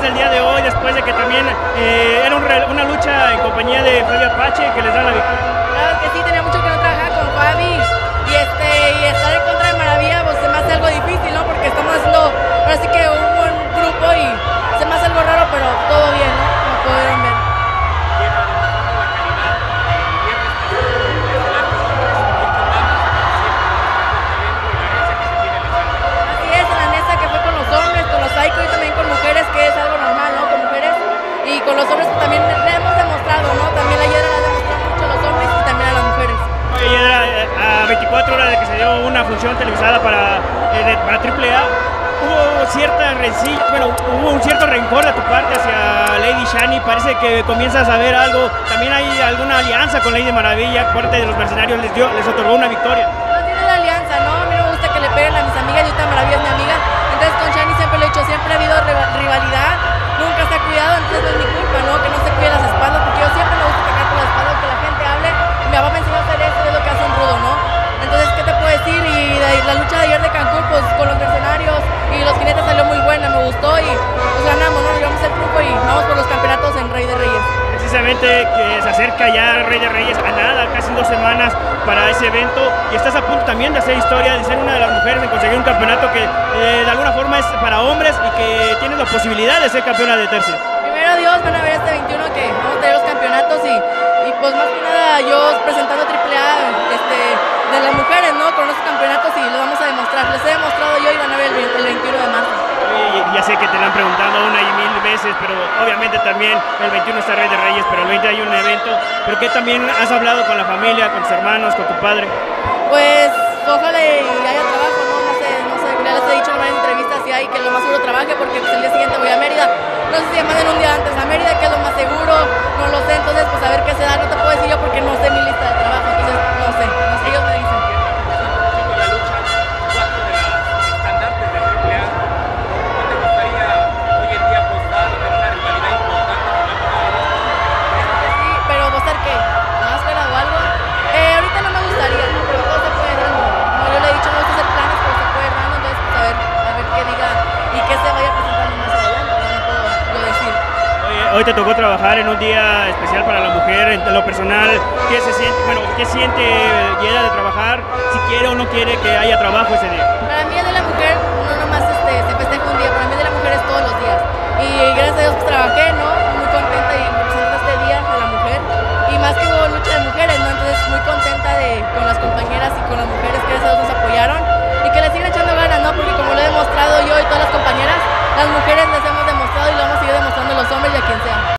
el día de hoy después de que también era una lucha en compañía de Fabi Apache que les da la victoria? Claro que sí, tenía mucho que no trabajar con Fabi y estar en contra de Maravilla pues se me hace algo difícil, ¿no? Porque estamos haciendo ahora sí que un buen grupo y se me hace algo raro, pero todo bien, ¿no? Como pudieron ver. Así es, en la mesa que fue con los hombres, con los Psycho y también con mujeres, que es algo normal, ¿no? Con mujeres y con los hombres también le hemos demostrado, ¿no? También la Hiedra le ha demostrado mucho a los hombres y también a las mujeres. Oye, Hiedra, a 24 horas de que se dio una función televisada para AAA, hubo cierta rencilla, bueno, hubo un cierto rencor de tu parte hacia Lady Shani, parece que comienzas a ver algo, también hay alguna alianza con Lady Maravilla, parte de los mercenarios les otorgó una victoria. No tiene la alianza, ¿no? A mí no me gusta que le peguen a mis amigas y esta Maravilla es mi amiga, entonces con Shani siempre lo he dicho, siempre ha habido rivalidad, nunca se ha cuidado, entonces no es mi culpa, ¿no? Que no se cuide las espaldas, porque yo siempre me gusta atacar por la espalda, que la gente hable, mi papá me enseñó a hacer eso, es lo que hace un rudo, ¿no? Entonces, ¿qué te puedo decir? Y la lucha de ayer de Cancún, pues con los mercenarios y los jinetes salió muy buena, me gustó y pues ganamos, ¿no? Llevamos el triunfo y vamos por los campeonatos en Rey de Reyes. Precisamente que se acerca ya Rey de Reyes a nada, casi 2 semanas para ese evento y estás a punto también de hacer historia, de ser una de las mujeres en conseguir un campeonato que de alguna forma es para hombres y que tienes la posibilidad de ser campeona de tercios. Primero Dios, van a ver este 21 que vamos a tener los campeonatos y pues más que nada yo presentando AAA de las mujeres, ¿no? Con los campeonatos y lo vamos a demostrar. Les he demostrado yo y van a ver el 21 de marzo. Ya sé que te lo han preguntado una y mil veces, pero obviamente también el 21 está Rey de Reyes, pero el 20 hay un evento. ¿Pero qué también has hablado con la familia, con tus hermanos, con tu padre? Pues ojalá y haya trabajo, ¿no? No sé, ya les he dicho en varias entrevistas si hay que lo más seguro trabaje porque pues, el día siguiente voy a Mérida. No sé si me manden un día antes a Mérida, que es lo más seguro, no lo sé, entonces pues a ver qué se da, no te puedo decir yo porque no sé mi lista de trabajo, entonces no sé, ellos me dicen. Hoy te tocó trabajar en un día especial para la mujer, en lo personal, ¿qué se siente, bueno, qué siente Hiedra de trabajar? Si quiere o no quiere que haya trabajo ese día.